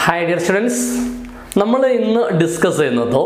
Hi dear students, നമ്മൾ ഇന്ന് discuss ചെയ്യുന്നത്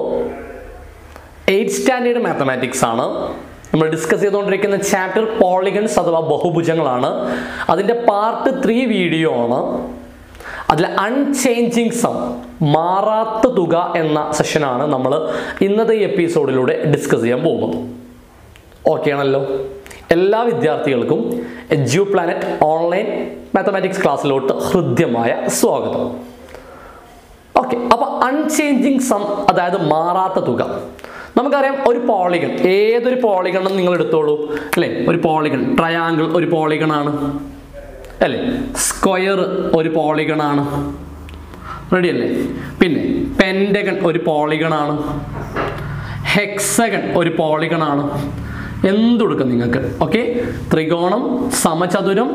8th സ്റ്റാൻഡേർഡ് മാത്തമാറ്റിക്സ് ആണ്. നമ്മൾ ഡിസ്കസ് ചെയ്തുകൊണ്ടിരിക്കുന്ന ചാപ്റ്റർ പോളിഗൺസ് അഥവാ ബഹുഭുജങ്ങളാണ്. അതിൻ്റെ പാർട്ട് 3 വീഡിയോ ആണ്. അതിൽ അൺചേഞ്ചിങ് സം, മാറാത്ത തുക എന്ന സെഷനാണ് നമ്മൾ ഇന്നത്തെ ഈ എപ്പിസോഡിലൂടെ ഡിസ്കസ് ചെയ്യാൻ പോകുന്നത്. ഓക്കെ ആണല്ലോ? എല്ലാ വിദ്യാർത്ഥികൾക്കും എഡ്യൂ പ്ലാനറ്റ് ഓൺലൈൻ മാത്തമാറ്റിക്സ് ക്ലാസ്സിലോട്ട് ഹൃദ്യമായ സ്വാഗതം. ഓക്കെ, അപ്പോൾ അൺചേഞ്ചിങ് സം അതായത് മാറാത്ത തുക. നമുക്കറിയാം ഒരു പോളിഗൺ, ഏതൊരു പോളിഗൺ എന്ന് നിങ്ങൾ എടുത്തോളൂ അല്ലേ. ഒരു പോളിഗൺ, ട്രയാങ്കിൾ ഒരു പോളിഗൺ ആണ് അല്ലേ, സ്ക്വയർ ഒരു പോളിഗൺ ആണ്, റെഡി അല്ലേ. പിന്നെ പെൻറ്റഗൺ ഒരു പോളിഗൺ ആണ്, ഹെക്സഗൺ ഒരു പോളിഗൺ ആണ്. എന്തെടുക്കും നിങ്ങൾക്ക്? ഓക്കെ, ത്രികോണം, സമചതുരം,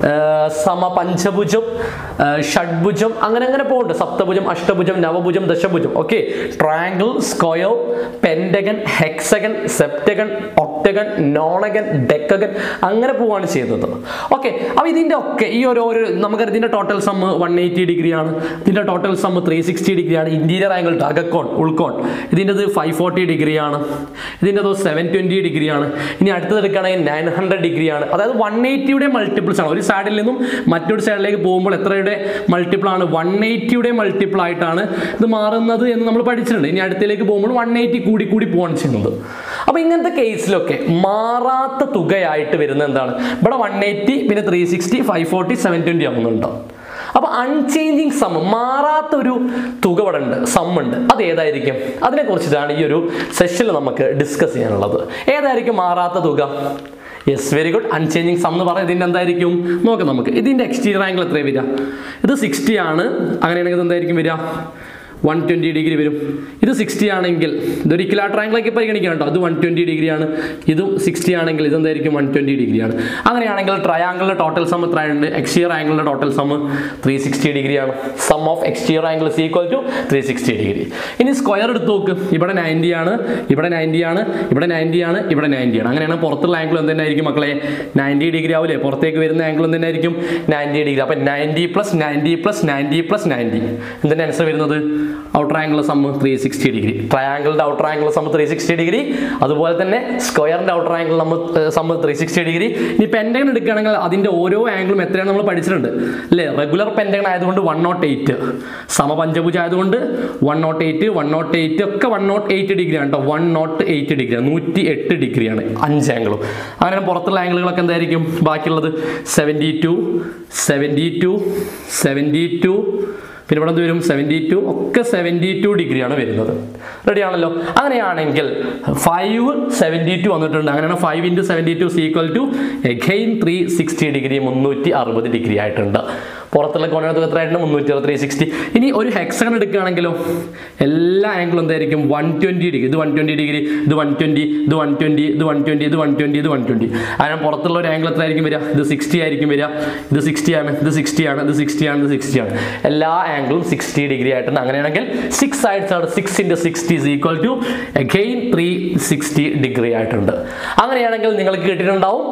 സമപഞ്ചഭുജം, ഷഡ്ഭുജം, അങ്ങനെ അങ്ങനെ പോകുന്നുണ്ട്. സപ്തഭുജം, അഷ്ടഭുജം, നവഭുജം, ദശഭുജം. Okay, triangle, square, pentagon, hexagon, septagon, octagon, nonagon, decagon, അങ്ങനെ പോവാണ് ചെയ്യുന്നത്. ഓക്കെ, അപ്പോൾ ഇതിൻ്റെ ഒക്കെ ഈ ഒരു നമുക്കറിയാം ഇതിൻ്റെ ടോട്ടൽ സം 180 ഡിഗ്രിയാണ്, ഇതിൻ്റെ ടോട്ടൽ സം 360 ഡിഗ്രിയാണ്. ഇൻറ്റീരിയർ ആംഗിൾ അകക്കോൺ, ഉൾക്കോൺ, ഇതിൻ്റെത് 540 ഡിഗ്രിയാണ്, ഇതിൻ്റെത് 720 ഡിഗ്രിയാണ്. ഇനി അടുത്തത് എടുക്കുകയാണെങ്കിൽ 900 ഡിഗ്രിയാണ്. അതായത് 180യുടെ മൾട്ടിപ്പിൾസ് ആണ്. ഒരു സൈഡിൽ നിന്നും മറ്റൊരു സൈഡിലേക്ക് പോകുമ്പോൾ എത്രയുടെ മൾട്ടിപ്പിൾ ആണ്? 180യുടെ മൾട്ടിപ്പിൾ ആയിട്ടാണ് ഇത് മാറുന്നത് എന്ന് നമ്മൾ പഠിച്ചിട്ടുണ്ട്. ഇനി അടുത്തേക്ക് പോകുമ്പോൾ 180 കൂടി കൂടി പോവാണ് ചെയ്യുന്നത്. അപ്പോൾ ഇങ്ങനത്തെ കേസിലൊക്കെ മാറാത്ത തുകയായിട്ട് വരുന്നത് എന്താണ്? ഇവിടെ 180, പിന്നെ 360, 540, 720 ആവുന്നുണ്ടോ? അപ്പോൾ അൺചേഞ്ചിങ് സം, മാറാത്തൊരു തുക ഇവിടെ ഉണ്ട്, സം ഉണ്ട്. അത് ഏതായിരിക്കും? അതിനെക്കുറിച്ചിട്ടാണ് ഈ ഒരു സെഷനിൽ നമുക്ക് ഡിസ്കസ് ചെയ്യാനുള്ളത്. ഏതായിരിക്കും മാറാത്ത തുക? Yes, very good. Unchanging sum എന്ന് പറഞ്ഞാൽ ഇതിൻ്റെ എന്തായിരിക്കും നോക്കാം നമുക്ക്. ഇതിൻ്റെ എക്സ്റ്റീരിയർ ആംഗിൾ എത്രയാണ് വരിക? ഇത് 60 ആണ്. അങ്ങനെയാണെങ്കിൽ ഇത് എന്തായിരിക്കും വരിക? 120 ഡിഗ്രി വരും. ഇത് 60 ആണെങ്കിൽ ഇതൊരു ഇക്വിലാറ്ററൽ ആംഗിളൊക്കെ പരിഗണിക്കണം കേട്ടോ. അത് 120 ഡിഗ്രിയാണ്. ഇതും 60 ആണെങ്കിൽ ഇതെന്തായിരിക്കും? 120 ഡിഗ്രിയാണ്. അങ്ങനെയാണെങ്കിൽ ട്രയാങ്കിളിൻ്റെ ടോട്ടൽ സം എത്രയുണ്ട്? എക്സ്റ്റീരിയർ ആംഗിളിൻ്റെ ടോട്ടൽ സം 360 ഡിഗ്രിയാണ്. Sum of exterior angle is equal to 360 degree. ഇനി സ്ക്വയർ എടുത്ത് നോക്ക്. ഇവിടെ 90 ആണ്, ഇവിടെ 90 ആണ്, ഇവിടെ 90 ആണ്, ഇവിടെ 90 ആണ്. അങ്ങനെയാണ് പുറത്തുള്ള ആംഗിൾ എന്ത് തന്നെയായിരിക്കും മക്കളെ? 90 ഡിഗ്രി ആവില്ലേ? പുറത്തേക്ക് വരുന്ന ആംഗിൾ എന്ത് തന്നെയായിരിക്കും? 90 ഡിഗ്രി. അപ്പം 90 + 90 + 90 + 90 എന്തിൻ്റെ ആൻസർ വരുന്നത്? Outer angle sum 360 degree. ട്രയാങ്കിളിൻ്റെ ഔട്ടർ ആംഗിൾ സം 360 ഡിഗ്രി. അതുപോലെ തന്നെ സ്ക്വയറിൻ്റെ ഔട്ടർ ആംഗിൾ സം 360 ഡിഗ്രി. ഇനി പെൻറ്റഗൺ എടുക്കുകയാണെങ്കിൽ അതിൻ്റെ ഓരോ ആംഗിളും എത്രയാണ് നമ്മൾ പഠിച്ചിട്ടുണ്ട് അല്ലേ. റെഗുലർ പെൻറ്റഗൺ ആയതുകൊണ്ട് 108, സമപഞ്ചഭുജം ആയതുകൊണ്ട് 108, 108 ഒക്കെ 108 ഡിഗ്രിയാണ് കേട്ടോ. 108 ഡിഗ്രിയാണ്, 108 ഡിഗ്രിയാണ് 5 ആംഗിളും. അങ്ങനെ പുറത്തുള്ള ആംഗിളുകളൊക്കെ എന്തായിരിക്കും ബാക്കിയുള്ളത്? 72, 72, 72, പിന്നെ ഇവിടെ എന്ത് വരും? 72, ഒക്കെ 72 ഡിഗ്രിയാണ് വരുന്നത്. റെഡി ആണല്ലോ? അങ്ങനെയാണെങ്കിൽ 5 72 വന്നിട്ടുണ്ട്. അങ്ങനെയാണ് 5 × 72 = again 360 ഡിഗ്രി, 360 ഡിഗ്രി ആയിട്ടുണ്ട്. പുറത്തുള്ള കോണിനകത്ത് എത്രയായിട്ടുണ്ട്? 360, 360. ഇനി ഒരു ഹെക്സഗൺ എടുക്കുകയാണെങ്കിലോ എല്ലാ ആംഗിളും എന്തായിരിക്കും? 120 ഡിഗ്രി. ഇത് 120 ഡിഗ്രി, ഇത് 120, ഇത് 120, ഇത് 120, ഇത് 120, ഇത് 120. അങ്ങനെ പുറത്തുള്ള ഒരു ആംഗിൾ എത്രയായിരിക്കും വരിക? ഇത് 60 ആയിരിക്കും വരിക. ഇത് 60 ആണ്, ഇത് 60 ആണ്, ഇത് 60 ആണ്, ഇത് 60 ആണ്. എല്ലാ ആംഗിളും 60 ഡിഗ്രി ആയിട്ടുണ്ട്. അങ്ങനെയാണെങ്കിൽ 6 sides ആണ്. 6 × 60 = again 360 ഡിഗ്രി ആയിട്ടുണ്ട്. അങ്ങനെയാണെങ്കിൽ നിങ്ങൾക്ക് കിട്ടിയിട്ടുണ്ടാവും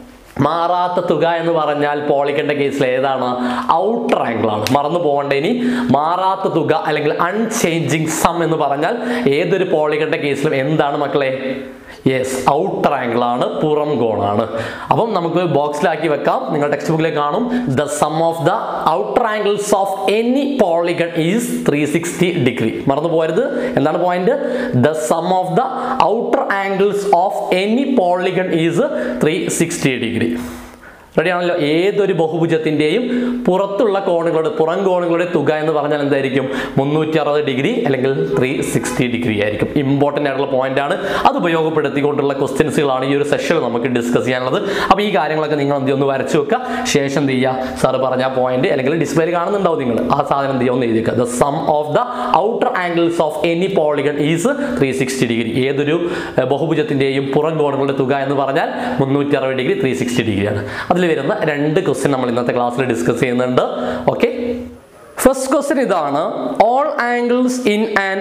മാറാത്ത തുക എന്ന് പറഞ്ഞാൽ പോളിഗണിന്റെ കേസിൽ ഏതാണ്? ഔട്ടർ ആംഗിൾ ആണ്. മറന്നു പോകേണ്ട. ഇനി മാറാത്ത തുക അല്ലെങ്കിൽ അൺചേഞ്ചിങ് സം എന്ന് പറഞ്ഞാൽ ഏതൊരു പോളിഗണിന്റെ കേസിലും എന്താണ് മക്കളെ? യെസ്, ഔട്ടർ ആംഗിൾ ആണ്, പുറം കോണാണ്. അപ്പം നമുക്ക് ബോക്സിലാക്കി വെക്കാം. നിങ്ങൾ ടെക്സ്റ്റ് ബുക്കിലേക്ക് കാണും. The sum of the outer angles of any polygon is 360 degree. മറന്നു പോകരുത്. എന്താണ് point? The sum of the outer angles of any polygon is 360 degree. Ready ആണല്ലോ? ഏതൊരു ബഹുഭുജത്തിൻ്റെയും പുറത്തുള്ള കോണുകളുടെ, പുറം കോണുകളുടെ തുക എന്ന് പറഞ്ഞാൽ എന്തായിരിക്കും? 360 ഡിഗ്രി അല്ലെങ്കിൽ 360 ഡിഗ്രി ആയിരിക്കും. ഇമ്പോർട്ടൻ്റ് ആയിട്ടുള്ള പോയിന്റ് ആണ്. അത് ഉപയോഗപ്പെടുത്തിക്കൊണ്ടുള്ള ക്വസ്റ്റ്യൻസുകളാണ് ഈ ഒരു സെഷനിൽ നമുക്ക് ഡിസ്കസ് ചെയ്യാനുള്ളത്. അപ്പോൾ ഈ കാര്യങ്ങളൊക്കെ നിങ്ങൾ എന്ത് ഒന്ന് വരച്ചു വെക്കുക. ശേഷം എന്ത് ചെയ്യുക? സാറ് പറഞ്ഞ പോയിന്റ് അല്ലെങ്കിൽ ഡിസ്പ്ലേയിൽ കാണുന്നുണ്ടാവും നിങ്ങൾ ആ സാധനം എന്ത് ചെയ്യുക? ഒന്ന് എഴുതി വെക്കുക. The sum of the outer angles of any polygon is 360 degree. ഏതൊരു ബഹുഭുജത്തിൻ്റെയും പുറം കോണുകളുടെ തുക എന്ന് പറഞ്ഞാൽ 360 ഡിഗ്രി, 360 ഡിഗ്രിയാണ്. അതിൽ വരുന്ന 2 ക്വസ്റ്റ്യൻ നമ്മൾ ഇന്നത്തെ ക്ലാസ്സിൽ ഡിസ്കസ് ചെയ്യുന്നുണ്ട്. ഓക്കെ, ഫസ്റ്റ് ക്വസ്റ്റ്യൻ ഇതാണ്. All angles in an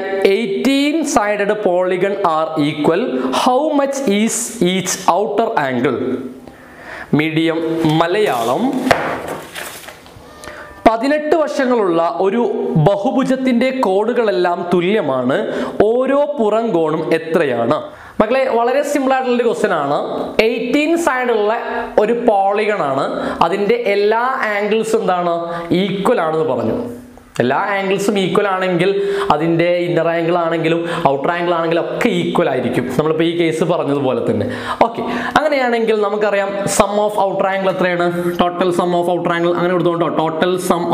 18-sided polygon are equal. How much is each outer angle? Medium Malayalam. 18 വശങ്ങളുള്ള ഒരു ബഹുഭുജത്തിന്റെ കോണുകളെല്ലാം തുല്യമാണ്. ഓരോ പുറം കോണും എത്രയാണ്? മക്കളെ, വളരെ സിമ്പിൾ ആയിട്ടുള്ള ക്വസ്റ്റ്യൻ ആണ്. 18 സൈഡുള്ള ഒരു പോളിഗൺ ആണ്. അതിന്റെ എല്ലാ ആംഗിൾസും എന്താണ്? ഈക്വൽ ആണെന്ന് പറഞ്ഞു. എല്ലാ ആംഗിൾസും ഈക്വൽ ആണെങ്കിൽ അതിൻ്റെ ഇന്നർ ആംഗിൾ ആണെങ്കിലും ഔട്ടർ ആംഗിൾ ആണെങ്കിലും ഒക്കെ ഈക്വൽ ആയിരിക്കും. നമ്മളിപ്പോൾ ഈ കേസ് പറഞ്ഞതുപോലെ തന്നെ. ഓക്കെ, അങ്ങനെയാണെങ്കിൽ നമുക്കറിയാം സം ഓഫ് ഔട്ടർ ആംഗിൾ എത്രയാണ്? Total sum of outer angle അങ്ങനെ കൊടുത്തോണ്ടോ. Total sum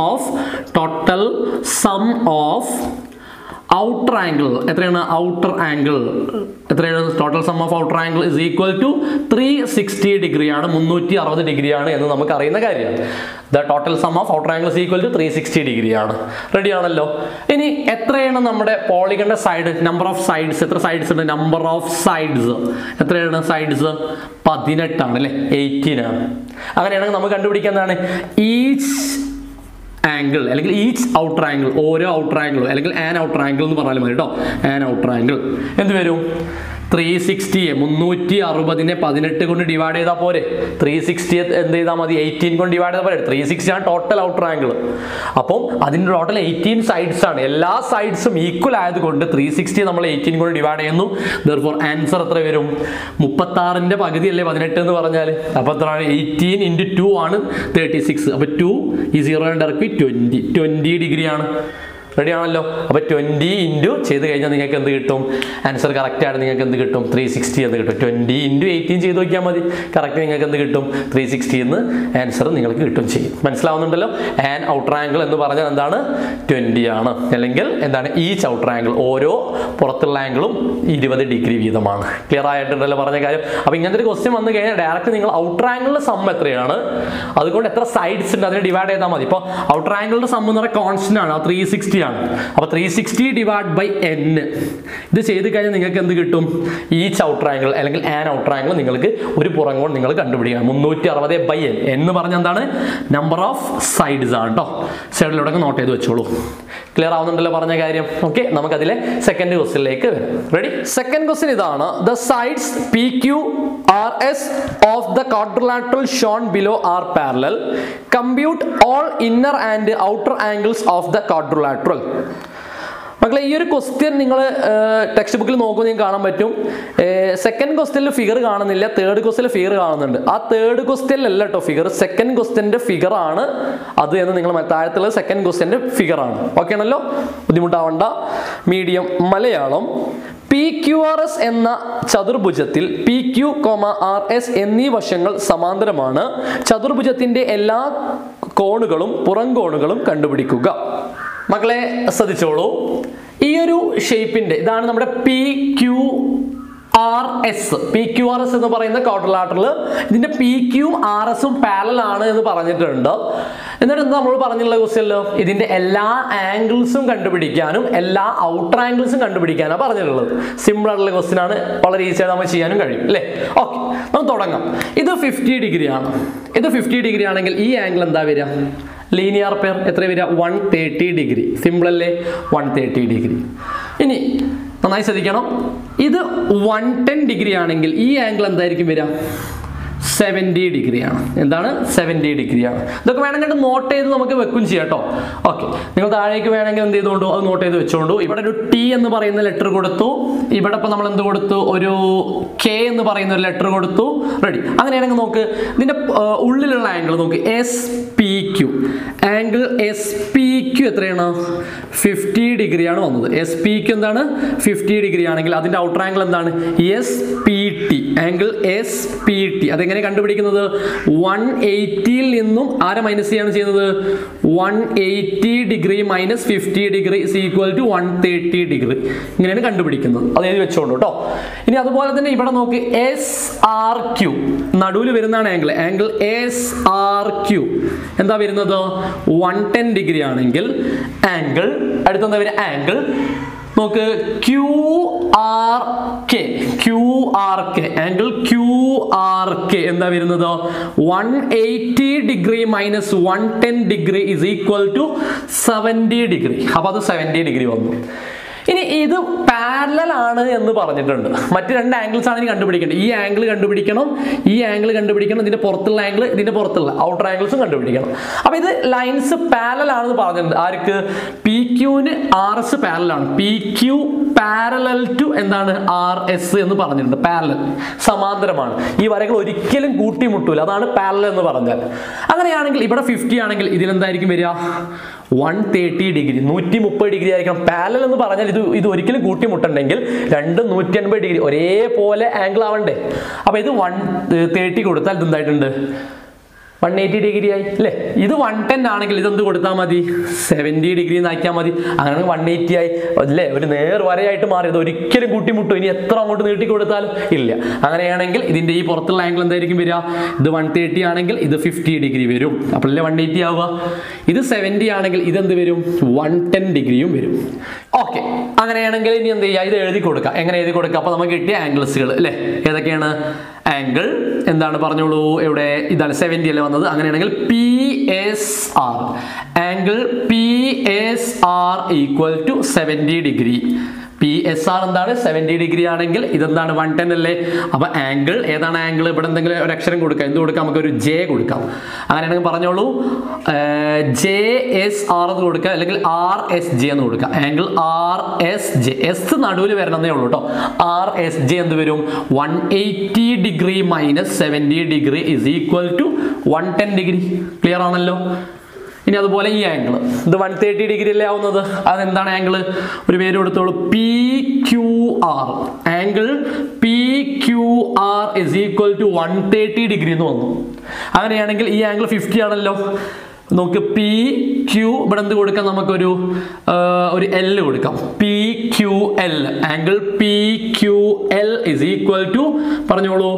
of outer angle എത്രയാണ്? ഔട്ടർ ആംഗിൾ എത്രയാണ്? Total sum of outer angle is equal to 360 ഡിഗ്രിയാണ്, 360 ഡിഗ്രിയാണ് എന്ന് നമുക്ക് അറിയുന്ന കാര്യമാണ്. The total sum of outer angle is equal to 360 ഡിഗ്രിയാണ്. റെഡി ആണല്ലോ. ഇനി എത്രയാണ് നമ്മുടെ പോളിഗണിന്റെ സൈഡ്? നമ്പർ ഓഫ് സൈഡ്സ് എത്ര സൈഡ്സ് ഉണ്ട്? നമ്പർ ഓഫ് സൈഡ്സ് എത്രയാണ്? സൈഡ്സ് 18 ആണ് അല്ലേ? 18 ആണ്. അങ്ങനെയാണെങ്കിൽ നമുക്ക് കണ്ടുപിടിക്കുന്നതാണ് ഈച്ച് ആംഗിൾ അല്ലെങ്കിൽ ഈച്ച് ഔട്ടർ ആംഗിൾ, ഓരോ ഔട്ടർ ആംഗിളും അല്ലെങ്കിൽ ആൻ ഔട്ടർ ആംഗിൾ എന്ന് പറഞ്ഞാൽ മതി കേട്ടോ. ആൻ ഔട്ടർ ആംഗിൾ എന്ത് വരും? 360 360 18 കൊണ്ട് ഡിവൈഡ് ചെയ്താൽ പോരെ? 360 എന്ത് ചെയ്താൽ മതി? 18 കൊണ്ട് ഡിവൈഡ് ചെയ്താൽ പോരെ? 360 ആണ് ടോട്ടൽ ഔട്ടർ ആംഗിൾ. അപ്പം അതിൻ്റെ ടോട്ടൽ 18 സൈഡ്സ് ആണ്. എല്ലാ സൈഡ്സും ഈക്വൽ ആയതുകൊണ്ട് 360 നമ്മൾ 18 കൊണ്ട് ഡിവൈഡ് ചെയ്യുന്നു. therefore ആൻസർ എത്ര വരും? 36ന്റെ പകുതി അല്ലേ 18 എന്ന് പറഞ്ഞാൽ? അപ്പോൾ എത്രയാണ്? 18 × 2 ആണ് 36. അപ്പോൾ 2 ഈ 0 ഇറക്കി 20 ഡിഗ്രിയാണ്. റെഡി ആണല്ലോ. അപ്പോൾ 20 ഇൻറ്റു ചെയ്ത് കഴിഞ്ഞാൽ നിങ്ങൾക്ക് എന്ത് കിട്ടും? ആൻസർ കറക്റ്റ് ആണ്. നിങ്ങൾക്ക് എന്ത് കിട്ടും? 360 എന്ന് കിട്ടും. 20 × 18 ചെയ്ത് നോക്കിയാൽ മതി. കറക്റ്റ് നിങ്ങൾക്ക് എന്ത് കിട്ടും? 360 എന്ന് ആൻസർ നിങ്ങൾക്ക് കിട്ടും ചെയ്യും. മനസ്സിലാവുന്നുണ്ടല്ലോ? ആൻ ഔട്ടർ ആംഗിൾ എന്ന് പറഞ്ഞാൽ എന്താണ്? 20 ആണ്. അല്ലെങ്കിൽ എന്താണ്? ഈച്ച് ഔട്ടർ ആംഗിൾ, ഓരോ പുറത്തുള്ള ആംഗിളും 20 ഡിഗ്രി വീതമാണ്. ക്ലിയർ ആയിട്ടുണ്ടല്ലോ പറഞ്ഞ കാര്യം? അപ്പോൾ ഇങ്ങനത്തെ ഒരു ക്വസ്റ്റ്യൻ വന്നു കഴിഞ്ഞാൽ ഡയറക്റ്റ് നിങ്ങൾ ഔട്ടർ ആംഗിളിന്റെ സം എത്രയാണ്, അതുകൊണ്ട് എത്ര സൈഡ്സ് ഉണ്ട് അതിനെ ഡിവൈഡ് ചെയ്താൽ മതി. ഇപ്പോൾ ഔട്ടർ ആംഗിളിന്റെ സം എന്ന് പറയുന്നത് കോൺസ്റ്റന്റ് ആണ്, 360 ആണ്. അപ്പോൾ 360 ഡിവൈഡ് ബൈ n ഇത് ചെയ്ത് കഴിഞ്ഞാൽ നിങ്ങൾക്ക് എന്ത് കിട്ടും? ഈച്ച് ഔട്ടർ ആംഗിൾ അല്ലെങ്കിൽ ആൻ ഔട്ടർ ആംഗിൾ നിങ്ങൾക്ക് ഒരു പുറം കോൺ നിങ്ങൾ കണ്ടുപിടിക്കണം. 360 ബൈ n എന്ന് പറഞ്ഞാൽ എന്താണ്? നമ്പർ ഓഫ് സൈഡ്സ് ആണ് കേട്ടോ. സൈഡിലൂടെ നോട്ട് ചെയ്ത് വെച്ചോളൂ. ക്ലിയർ ആവുന്നുണ്ടല്ലോ പറഞ്ഞ കാര്യം? ഓക്കെ, നമുക്കതിലെ സെക്കൻഡ് ക്വസ്റ്റ്യനിലേക്ക് വരാം. റെഡി? സെക്കൻഡ് ക്വസ്റ്റ്യൻ ഇതാണ്. The sides PQRS of the quadrilateral shown below are parallel. Compute all inner and outer angles of the quadrilateral. മക്കളെ, ഈ ഒരു ക്വസ്റ്റ്യൻ നിങ്ങൾ ടെക്സ്റ്റ് ബുക്കിൽ നോക്കുമ്പോൾ നിങ്ങൾക്ക് കാണാൻ പറ്റും. സെക്കൻഡ് ക്വസ്റ്റ്യനിൽ ഫിഗർ കാണുന്നില്ല, തേർഡ് ക്വസ്റ്റ്യനിൽ ഫിഗർ കാണുന്നുണ്ട്. ആ തേർഡ് ക്വസ്റ്റ്യനിലല്ല കേട്ടോ ഫിഗർ, സെക്കൻഡ് ക്വസ്റ്റ്യൻ്റെ ഫിഗർ ആണ് അത് എന്ന് നിങ്ങൾ താഴത്തുള്ളത് സെക്കൻഡ് ക്വസ്റ്റ്യൻ്റെ ഫിഗർ ആണ്. ഓക്കെ ആണല്ലോ? ബുദ്ധിമുട്ടാവണ്ട. മീഡിയം മലയാളം. PQRS എന്ന ചതുർഭുജത്തിൽ PQ, RS എന്നീ വശങ്ങൾ സമാന്തരമാണ്. ചതുർഭുജത്തിന്റെ എല്ലാ കോണുകളും പുറം കോണുകളും കണ്ടുപിടിക്കുക. മക്കളെ ശ്രദ്ധിച്ചോളൂ. ഈ ഒരു ഷേപ്പിന്റെ ഇതാണ് നമ്മുടെ PQRS എന്ന് പറയുന്ന ക്വാഡ്രിലാറ്ററൽ. ഇതിന്റെ PQ ഉം RS ഉം പാരലൽ ആണ് എന്ന് പറഞ്ഞിട്ടുണ്ട്. എന്നിട്ട് എന്താ നമ്മൾ പറഞ്ഞുള്ള ക്വസ്റ്റ്യനിൽ ഇതിന്റെ എല്ലാ ആംഗിൾസും കണ്ടുപിടിക്കാനും എല്ലാ ഔട്ടർ ആംഗിൾസും കണ്ടുപിടിക്കാനാണ് പറഞ്ഞിട്ടുള്ളത്. സിമ്പിൾ ആയിട്ടുള്ള ക്വസ്റ്റ്യൻ ആണ്, വളരെ ഈസി ആയിട്ട് നമുക്ക് ചെയ്യാനും കഴിയും അല്ലേ? ഓക്കെ, നമുക്ക് തുടങ്ങാം. ഇത് 50 ഡിഗ്രി ആണ്. ഇത് 50 ഡിഗ്രി ആണെങ്കിൽ ഈ ആംഗിൾ എന്താ വരിക? ലീനിയർ പെയർ എത്ര വരിക? 130 ഡിഗ്രി. സിമ്പിൾ അല്ലേ? 130 ഡിഗ്രി. ഇനി നന്നായി ശ്രദ്ധിക്കണം. ഇത് 110 ഡിഗ്രി ആണെങ്കിൽ ഈ ആംഗിൾ എന്തായിരിക്കും വരിക? 70 ഡിഗ്രിയാണ്. എന്താണ്? 70 ഡിഗ്രിയാണ്. ഇതൊക്കെ വേണമെങ്കിൽ നോട്ട് ചെയ്ത് നമുക്ക് വെക്കും ചെയ്യാം കേട്ടോ. ഓക്കെ, നിങ്ങൾ താഴേക്ക് വേണമെങ്കിൽ എന്ത് ചെയ്തുകൊണ്ടു അത് നോട്ട് ചെയ്ത് വെച്ചോണ്ടു. ഇവിടെ ഒരു T എന്ന് പറയുന്ന ലെറ്റർ കൊടുത്തു. ഇവിടെ ഇപ്പം നമ്മൾ എന്ത് കൊടുത്തു? ഒരു K എന്ന് പറയുന്ന ഒരു ലെറ്റർ കൊടുത്തു. റെഡി? അങ്ങനെയാണെങ്കിൽ നോക്ക്, ഇതിന്റെ ഉള്ളിലുള്ള ആംഗിൾ നോക്ക്. SPQ ആംഗിൾ SPQ എത്രയാണ്? 50 ഡിഗ്രിയാണ് വന്നത്. SPQ എന്താണ്? 50 ഡിഗ്രി ആണെങ്കിൽ അതിന്റെ ഔട്ടർ ആംഗിൾ എന്താണ്? SPT angle SPT. അതെങ്ങനെ കണ്ടുപിടിക്കുന്നത്? 180ൽ നിന്നും ആരെ മൈനസ് ചെയ്യാണ് ചെയ്യുന്നത്? 180 degree minus 50 degree is equal to 130 degree. ഇങ്ങനെയാണ് കണ്ടുപിടിക്കുന്നത്. അത് എഴുതി വെച്ചോളൂ കേട്ടോ. ഇനി അതുപോലെ തന്നെ ഇവിടെ നോക്ക്, SRQ നടുവിൽ വരുന്നതാണ് ആംഗിൾ. ആംഗിൾ SRQ എന്താ വരുന്നത്? 110 ഡിഗ്രി ആണെങ്കിൽ ആംഗിൾ അടുത്തെന്താ വരിക? ആംഗിൾ നോക്ക് QRK ആംഗിൾ QRK എന്താ വരുന്നത്? 180 degree minus 110 degree is equal to 70 degree. അപ്പൊ അത് 70 ഡിഗ്രി വന്നു. ഇനി ഇത് പാരലൽ ആണ് എന്ന് പറഞ്ഞിട്ടുണ്ട്. മറ്റ് രണ്ട് ആംഗിൾസ് ആണ് ഇനി കണ്ടുപിടിക്കേണ്ടത്. ഈ ആംഗിൾ കണ്ടുപിടിക്കണം, ഈ ആംഗിൾ കണ്ടുപിടിക്കണം, ഇതിന്റെ പുറത്തുള്ള ആംഗിൾ, ഇതിന്റെ പുറത്തുള്ള ഔട്ടർ ആംഗിൾസും കണ്ടുപിടിക്കണം. അപ്പൊ ഇത് ലൈൻസ് പാരലൽ ആണെന്ന് പറഞ്ഞിട്ടുണ്ട്. ആർക്ക്? പി ക്യൂന് ആർ എസ് പാരലൽ ആണ്. പി ക്യൂ പാരലൽ ടു എന്താണ്? ആർ എസ് എന്ന് പറഞ്ഞിട്ടുണ്ട്. പാരലൽ സമാന്തരമാണ്. ഈ വരകൾ ഒരിക്കലും കൂട്ടിമുട്ടൂല, അതാണ് പാരലൽ എന്ന് പറഞ്ഞാൽ. അങ്ങനെയാണെങ്കിൽ ഇവിടെ 50 ആണെങ്കിൽ ഇതിലെന്തായിരിക്കും വരിക? 130 ഡിഗ്രി, 130 ഡിഗ്രി ആയിരിക്കണം. പാരലൽ എന്ന് പറഞ്ഞാൽ ഇത് ഒരിക്കലും കൂട്ടിമുട്ടുണ്ടെങ്കിൽ രണ്ടും 180 ഡിഗ്രി ഒരേപോലെ ആംഗിൾ ആവണ്ടേ. അപ്പൊ ഇത് 130 കൊടുത്താൽ ഇത് എന്തായിട്ടുണ്ട്? 180 ഡിഗ്രി ആയി അല്ലേ. ഇത് 110 ആണെങ്കിൽ ഇതെന്ത് കൊടുത്താൽ മതി? 70 ഡിഗ്രി എന്നാക്കിയാൽ മതി. അങ്ങനെ 180 ആയി അല്ലേ, ഒരു നേർ വരയായിട്ട് മാറി. ഇത് ഒരിക്കലും കൂട്ടിമുട്ടും, ഇനി എത്ര അങ്ങോട്ട് നീട്ടി കൊടുത്താലും ഇല്ല. അങ്ങനെയാണെങ്കിൽ ഇതിന്റെ ഈ പുറത്തുള്ള ആംഗിൾ എന്തായിരിക്കും വരിക? ഇത് 130 ആണെങ്കിൽ ഇത് 50 ഡിഗ്രി വരും. അപ്പോഴല്ലേ 180 ആവുക. ഇത് 70 ആണെങ്കിൽ ഇതെന്ത് വരും? 110 ഡിഗ്രിയും വരും. ഓക്കെ, അങ്ങനെയാണെങ്കിൽ ഇനി എന്ത് ചെയ്യുക? ഇത് എഴുതി കൊടുക്കുക. എങ്ങനെ എഴുതി കൊടുക്കുക? അപ്പൊ നമുക്ക് കിട്ടിയ ആംഗിൾസുകൾ അല്ലേ, ഏതൊക്കെയാണ്? ആംഗിൾ എന്താണ് പറഞ്ഞോളൂ? എവിടെ? ഇതാണ് 70 അല്ലേ വന്നത്. അങ്ങനെയാണെങ്കിൽ P S R, angle P S R equal to 70 degree. P S R എന്താണ്? 70 ഡിഗ്രി ആണെങ്കിൽ ഇതെന്താണ്? 110 അല്ലേ. അപ്പൊ ആംഗിൾ ഏതാണ്? ആംഗിൾ ഇവിടെ എന്തെങ്കിലും ഒരു അക്ഷരം കൊടുക്കാം. എന്ത് കൊടുക്കാം? നമുക്ക് ഒരു ജെ കൊടുക്കാം. അങ്ങനെയാണെങ്കിൽ പറഞ്ഞോളൂ, ജെ എസ് ആർ എന്ന് കൊടുക്കുക, അല്ലെങ്കിൽ ആർ എസ് ജെ എന്ന് കൊടുക്കുക. Angle R S J, S നടുവിൽ വരണമെന്നേ ഉള്ളൂ കേട്ടോ. ആർ എസ് ജെ എന്ത് വരും? 180 degree minus 70 degree is equal to 110 degree. Clear ആണല്ലോ. ഇനി അതുപോലെ ഈ ആംഗിൾ ഇത് 130 ഡിഗ്രി അല്ലേ ആവുന്നത്. അതെന്താണ് ആംഗിൾ? ഒരു പേര് കൊടുത്തോളൂ, P Q R. Angle P Q R is equal to 130 degree എന്ന് വന്നു. അങ്ങനെയാണെങ്കിൽ ഈ ആംഗിൾ 50 ആണല്ലോ. നമുക്ക് പി ക്യു ഇവിടെ എന്ത് കൊടുക്കാം? നമുക്കൊരു എൽ കൊടുക്കാം. P Q L, angle P Q L is equal to പറഞ്ഞോളൂ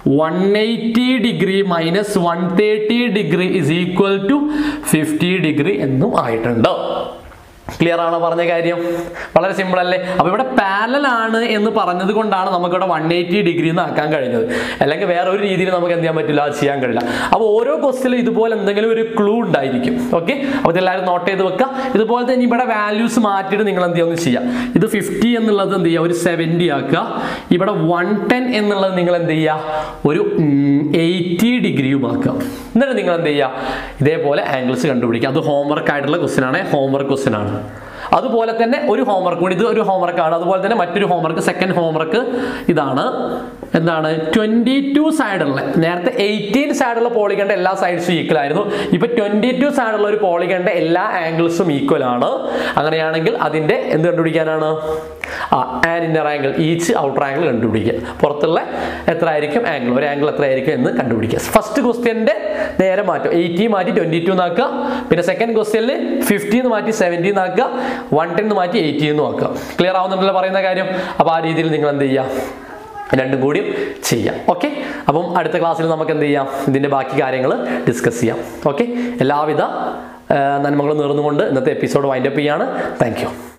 180 degree minus 130 degree is equal to 50 degree എന്നും ആയിട്ടുണ്ട്. ക്ലിയർ ആണോ പറഞ്ഞ കാര്യം? വളരെ സിമ്പിൾ അല്ലേ. അപ്പൊ ഇവിടെ പാരലൽ ആണ് എന്ന് പറഞ്ഞത് കൊണ്ടാണ് നമുക്ക് ഇവിടെ 180 ഡിഗ്രി എന്ന് ആക്കാൻ കഴിഞ്ഞത്. അല്ലെങ്കിൽ വേറെ ഒരു രീതിയിൽ നമുക്ക് എന്ത് ചെയ്യാൻ പറ്റില്ല, അത് ചെയ്യാൻ കഴിയില്ല. അപ്പോൾ ഓരോ ക്വസ്റ്റിലും ഇതുപോലെ എന്തെങ്കിലും ഒരു ക്ലൂ ഉണ്ടായിരിക്കും. ഓക്കെ, അപ്പോൾ ഇതെല്ലാവരും നോട്ട് ചെയ്ത് വെക്കുക. ഇതുപോലെ തന്നെ ഇവിടെ വാല്യൂസ് മാറ്റിയിട്ട് നിങ്ങൾ എന്ത് ചെയ്യുക ചെയ്യാം. ഇത് 50 എന്നുള്ളത് എന്ത് ചെയ്യുക? ഒരു 70 ആക്കുക. ഇവിടെ 110 എന്നുള്ളത് നിങ്ങൾ എന്ത് ചെയ്യുക? ഒരു 80 ഡിഗ്രിയും ആക്കുക. എന്നിട്ട് നിങ്ങൾ എന്ത് ചെയ്യുക? ഇതേപോലെ ആംഗിൾസ് കണ്ടുപിടിക്കുക. അത് ഹോംവർക്ക് ആയിട്ടുള്ള ക്വസ്റ്റ്യൻ ആണ്, ഹോംവർക്ക് ക്വസ്റ്റ്യൻ ആണ്. അതുപോലെ തന്നെ ഒരു ഹോംവർക്ക് കൂടി, ഇത് ഒരു ഹോംവർക്ക് ആണ്. അതുപോലെ തന്നെ മറ്റൊരു ഹോംവർക്ക്, സെക്കൻഡ് ഹോംവർക്ക് ഇതാണ്. എന്താണ്? 22 സൈഡുള്ള, നേരത്തെ 18 സൈഡുള്ള പോളിഗണിന്റെ എല്ലാ സൈഡ്സും ഈക്വൽ ആയിരുന്നു. ഇപ്പൊ 22 സൈഡുള്ള ഒരു പോളിഗണിന്റെ എല്ലാ ആംഗിൾസും ഈക്വൽ ആണ്. അങ്ങനെയാണെങ്കിൽ അതിന്റെ എന്ത് കണ്ടുപിടിക്കാനാണ്? An inner angle each outer angle കണ്ടുപിടിക്കുക. പുറത്തുള്ള എത്ര ആയിരിക്കും ആംഗിൾ, ഒരു ആംഗിൾ എത്ര ആയിരിക്കും എന്ന് കണ്ടുപിടിക്കുക. ഫസ്റ്റ് ക്വസ്റ്റ്യന്റെ നേരെ മാറ്റും. 80 മാറ്റി 22 ആക്കുക. പിന്നെ സെക്കൻഡ് ക്വസ്റ്റ്യനിൽ 50 മാറ്റി 70 ആക്കുക. 110 മാറ്റി 80 ആക്കുക. ക്ലിയർ ആവുന്നുണ്ടല്ലോ പറയുന്ന കാര്യം? അപ്പൊ ആ രീതിയിൽ നിങ്ങൾ എന്ത് ചെയ്യുക? രണ്ടും കൂടിയും ചെയ്യാം. ഓക്കെ, അപ്പം അടുത്ത ക്ലാസ്സിൽ നമുക്ക് എന്ത് ചെയ്യാം? ഇതിന്റെ ബാക്കി കാര്യങ്ങൾ ഡിസ്കസ് ചെയ്യാം. ഓക്കെ, എല്ലാവിധ നന്മകളും നേർന്നുകൊണ്ട് ഇന്നത്തെ എപ്പിസോഡ് വൈൻഡപ്പ് ചെയ്യാണ്. Thank U.